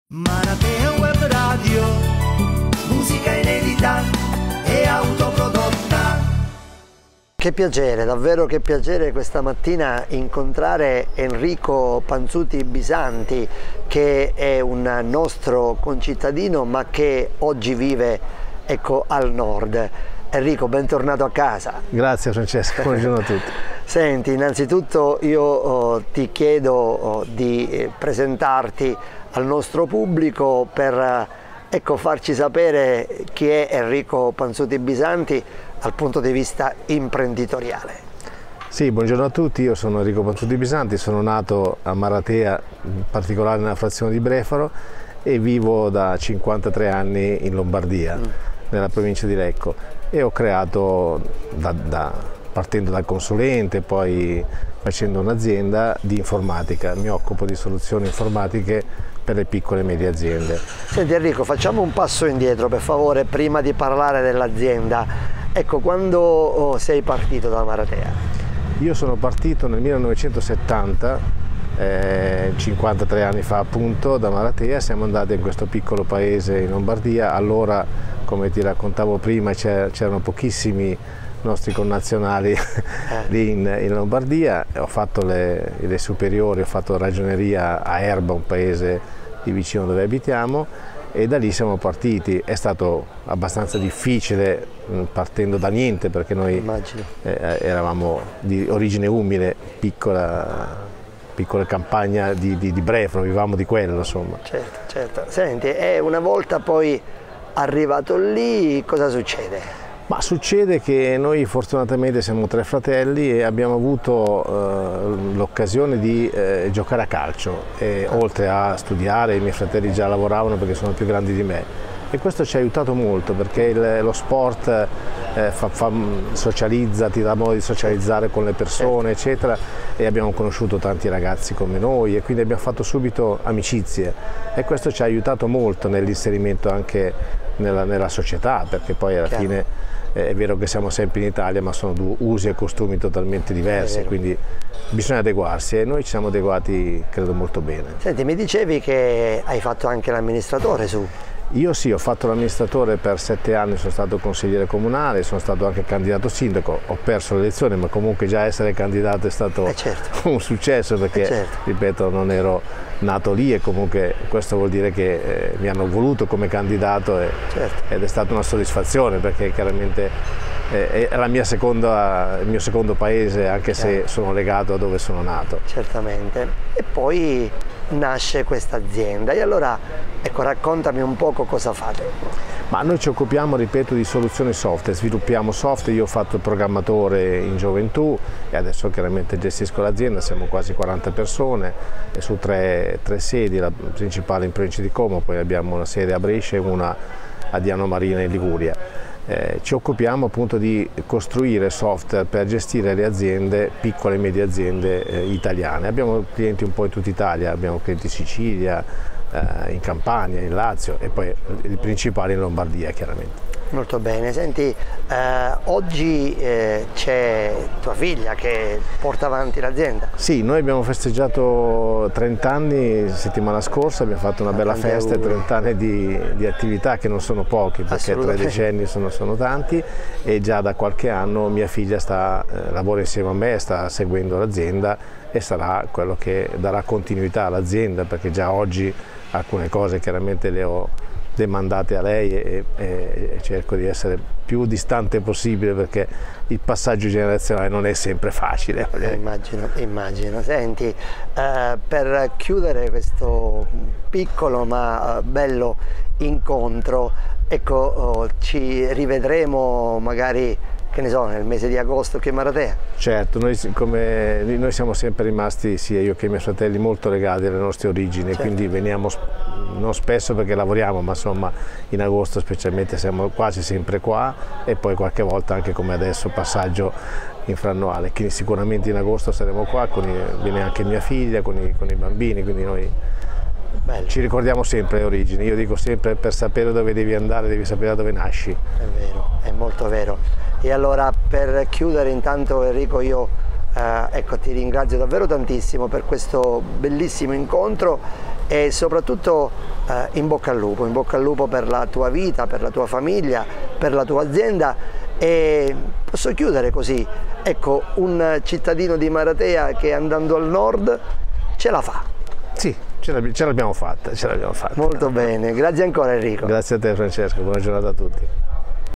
Maratea Web Radio, musica inedita e autoprodotta. Che piacere, davvero che piacere questa mattina incontrare Enrico Panzuti Bisanti, che è un nostro concittadino ma che oggi vive, ecco, al nord. Enrico, bentornato a casa. Grazie Francesco, buongiorno a tutti. Senti, innanzitutto io ti chiedo di presentarti al nostro pubblico per farci sapere chi è Enrico Panzuti Bisanti dal punto di vista imprenditoriale. Sì, buongiorno a tutti, io sono Enrico Panzuti Bisanti, sono nato a Maratea, in particolare nella frazione di Brefaro, e vivo da 53 anni in Lombardia, nella provincia di Lecco, e ho creato, partendo dal consulente, poi facendo un'azienda di informatica. Mi occupo di soluzioni informatiche per le piccole e medie aziende. Senti Enrico, facciamo un passo indietro per favore prima di parlare dell'azienda. Ecco, quando sei partito da Maratea? Io sono partito nel 1970, 53 anni fa appunto, da Maratea. Siamo andati in questo piccolo paese in Lombardia. Allora, come ti raccontavo prima, c'erano pochissimi nostri connazionali lì in Lombardia. Ho fatto le superiori, ho fatto ragioneria a Erba, un paese di vicino dove abitiamo, e da lì siamo partiti. È stato abbastanza difficile partendo da niente, perché noi eravamo di origine umile, piccola campagna di Brefaro, vivevamo di quello, insomma. Certo. Senti, una volta poi arrivato lì, cosa succede? Ma succede che noi fortunatamente siamo 3 fratelli e abbiamo avuto l'occasione di giocare a calcio, e oltre a studiare. I miei fratelli già lavoravano perché sono più grandi di me, e questo ci ha aiutato molto, perché lo sport socializza, ti dà modo di socializzare con le persone, eccetera, e abbiamo conosciuto tanti ragazzi come noi, e quindi abbiamo fatto subito amicizie, e questo ci ha aiutato molto nell'inserimento anche nella società, perché poi alla fine è vero che siamo sempre in Italia, ma sono usi e costumi totalmente diversi, quindi bisogna adeguarsi, e noi ci siamo adeguati, credo, molto bene. Senti, mi dicevi che hai fatto anche l'amministratore su? Io sì, ho fatto l'amministratore per 7 anni, sono stato consigliere comunale, sono stato anche candidato sindaco. Ho perso le elezioni, ma comunque già essere candidato è stato un successo, perché ripeto, non ero nato lì, e comunque questo vuol dire che mi hanno voluto come candidato, ed è stata una soddisfazione, perché chiaramente è il mio secondo paese, anche se sono legato a dove sono nato. Certamente. E poi nasce questa azienda, e allora ecco, raccontami un poco cosa fate. Ma noi ci occupiamo, ripeto, di soluzioni software, sviluppiamo software. Io ho fatto il programmatore in gioventù e adesso chiaramente gestisco l'azienda. Siamo quasi 40 persone e su tre sedi, la principale in provincia di Como, poi abbiamo una sede a Brescia e una a Diano Marina in Liguria. Ci occupiamo appunto di costruire software per gestire le aziende, piccole e medie aziende italiane. Abbiamo clienti un po' in tutta Italia, abbiamo clienti in Sicilia, in Campania, in Lazio, e poi i principali in Lombardia, chiaramente. Molto bene. Senti, oggi c'è tua figlia che porta avanti l'azienda. Sì, noi abbiamo festeggiato 30 anni settimana scorsa, abbiamo fatto una bella festa, 30 anni di attività, che non sono pochi, perché 3 decenni sono tanti, e già da qualche anno mia figlia lavora insieme a me, sta seguendo l'azienda, e sarà quello che darà continuità all'azienda, perché già oggi alcune cose chiaramente le ho demandate a lei, e cerco di essere più distante possibile, perché il passaggio generazionale non è sempre facile. Immagino. Senti, per chiudere questo piccolo ma bello incontro, ecco, ci rivedremo magari, che ne so, nel mese di agosto qui a Maratea. Certo, noi siamo sempre rimasti, sia io che i miei fratelli, molto legati alle nostre origini, quindi veniamo non spesso perché lavoriamo, ma insomma in agosto specialmente siamo quasi sempre qua, e poi qualche volta anche come adesso passaggio infrannuale. Quindi sicuramente in agosto saremo qua, viene anche mia figlia con i bambini, quindi noi ci ricordiamo sempre le origini. Io dico sempre, per sapere dove devi andare devi sapere da dove nasci. È vero, è molto vero. E allora, per chiudere, intanto Enrico, io ecco, ti ringrazio davvero tantissimo per questo bellissimo incontro, e soprattutto in bocca al lupo per la tua vita, per la tua famiglia, per la tua azienda. E posso chiudere così, ecco, un cittadino di Maratea che andando al nord ce la fa. Sì, ce l'abbiamo fatta, Molto bene, grazie ancora Enrico. Grazie a te Francesco, buona giornata a tutti.